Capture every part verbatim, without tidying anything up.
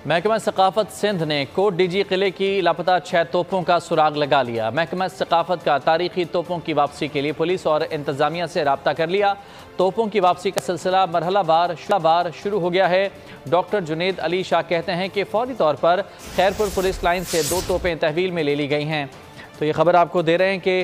महकमा सकाफत सिंध ने coat DG किले की लापता छह तोपों का सुराग लगा लिया। महकमा सकाफत का तारीखी तोपों की वापसी के लिए पुलिस और इंतजामिया से रब्ता कर लिया। तोपों की वापसी का सिलसिला मरहला बार बार शुरू हो गया है। डॉक्टर जुनेद अली शाह कहते हैं कि फौरी तौर पर खैरपुर पुलिस लाइन से दो तोपें तहवील में ले ली गई हैं। तो ये खबर आपको दे रहे हैं कि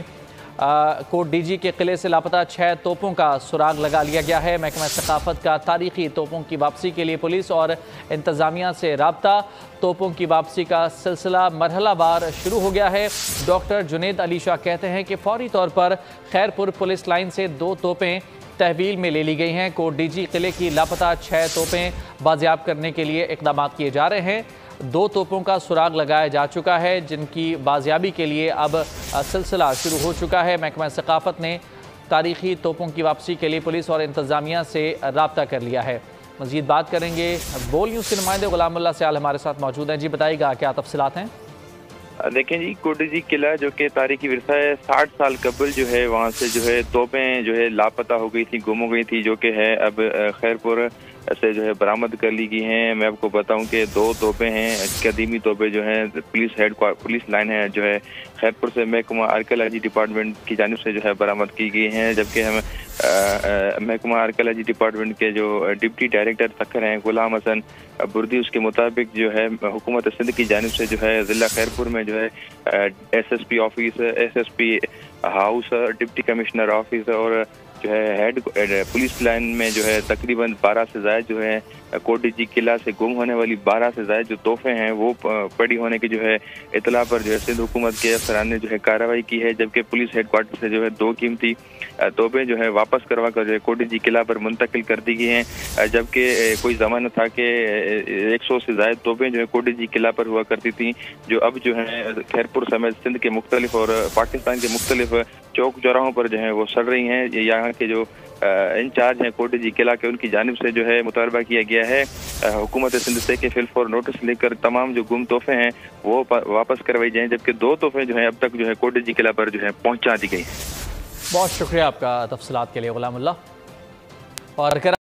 कोट डीजी के किले से लापता छह तोपों का सुराग लगा लिया गया है। महकमा सकाफत का तारीखी तोपों की वापसी के लिए पुलिस और इंतजामिया से रब्ता। तोपों की वापसी का सिलसिला मरहला बार शुरू हो गया है। डॉक्टर जुनेद अली शाह कहते हैं कि फौरी तौर पर खैरपुर पुलिस लाइन से दो तोपें तहवील में ले ली गई हैं। कोट डीजी किले की लापता छह तोपें बाजियाब करने के लिए इक़दाम किए जा रहे हैं। दो तोपों का सुराग लगाया जा चुका है, जिनकी बाजियाबी के लिए अब सिलसिला शुरू हो चुका है। महकमा सकाफत ने तारीखी तोपों की वापसी के लिए पुलिस और इंतजामिया से रब्ता कर लिया है। मज़ीद बात करेंगे। बोल न्यूज़ के नुमाइंदे गुलामुल्लाह सयाल हमारे साथ मौजूद हैं। जी बताइएगा, क्या तफसीलात हैं? देखें जी, कोट डीजी किला जो कि तारीखी विरसा है, साठ साल कबल जो है वहाँ से जो है तोपें जो है लापता हो गई थी, गुम हो गई थी, जो कि है अब खैरपुर से जो है बरामद कर ली गई हैं। मैं आपको बताऊं कि दो तोपें हैं, कदीमी तोपें जो हैं पुलिस हेड पुलिस लाइन है जो है खैरपुर से महकमा आर्कियोलॉजी डिपार्टमेंट की जानिब से जो है बरामद की गई हैं। जबकि हम महकमा आर्कियोलॉजी डिपार्टमेंट के जो डिप्टी डायरेक्टर सखर हैं गुलाम हसन बुर्दी, उसके मुताबिक जो है हुकूमत सिंध की जानिब से जो है ज़िला खैरपुर में जो है S S P office, S S P house, deputy commissioner office और जो है हेड पुलिस लाइन में जो है तकरीबन बारह से ज़ायद जो है कोट डीजी किला से गुम होने वाली बारह से ज़ायद जो तोहफे हैं वो पड़ी होने की जो है इतला पर जो है सिंध हुकूमत के अफसरान ने जो है कार्रवाई की है। जबकि पुलिस हेडक्वार्टर से जो है दो कीमती तोहफे जो है वापस करवा कर जो है कोट डीजी किला पर मुंतकिल कर दी गई हैं। जबकि कोई ज़माना था कि एक सौ से ज़ायद तोहफे जो है कोट डीजी किला पर हुआ करती थी, जो अब जो है खैरपुर समेत सिंध के मुख्तलिफ और पाकिस्तान के मुख्तलिफ चौक चौराहों पर जो है वो सड़ रही हैं। यहाँ के जो इंचार्ज हैं कोट डीजी किला के, उनकी जानिब से जो है मुतालबा किया गया है हुकूमत सिंध से कि फिलफौर नोटिस लेकर तमाम जो गुम तोहफे हैं वो वापस करवाई जाएं। जबकि दो तोहफे जो हैं अब तक जो है कोट डीजी किला पर जो है पहुंचा दी गई। बहुत शुक्रिया आपका तफसीलात के लिए गुलामुल्लाह। और